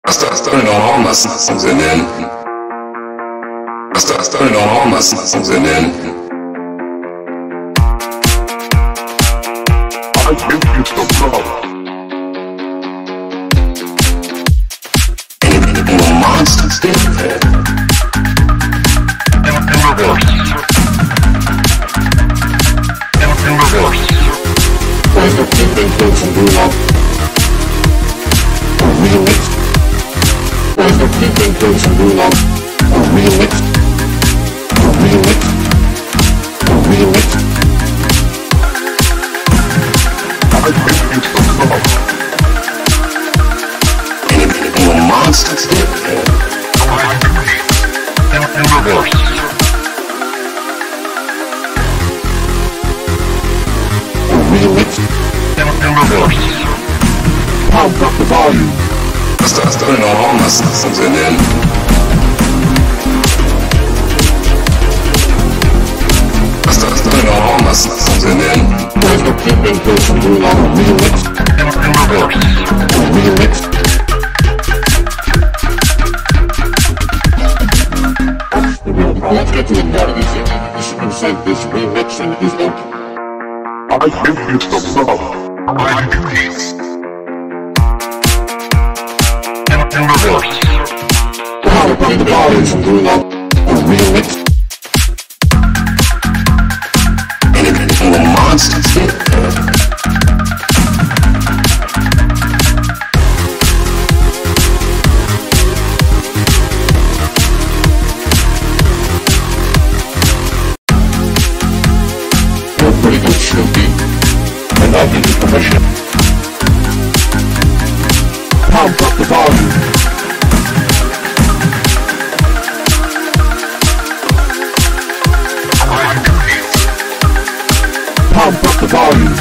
I started on all my songs and then I started on all my songs and then I think it's the problem. And the monsters did that. In reverse. In reverse. Where's the people folks and do love? Real it. Where's the people folks and do love? Real it. Real it. Real it. I think it's the problem. And the monsters did that. In reverse. Real it. In reverse. Pump up the volume. I started on all my songs and then I started on all my songs and then where's the people person who love real it in reverse. Real it. That's the real problem. Let's get to the part of this. This consent, this remixing is open. I think it's the problem. I agree. In reverse. How about the bodies and doing up a remix? And the monsters did that. You're pretty good, Snoopy. And I'll give you permission. Pump up the volume. Pump up the volume.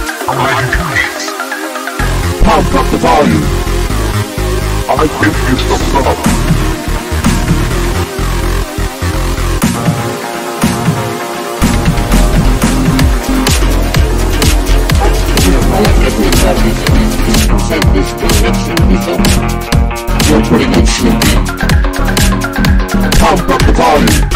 Pump up the volume. I think it's the problem. You're pretty good, Snoopy. Pump up the volume.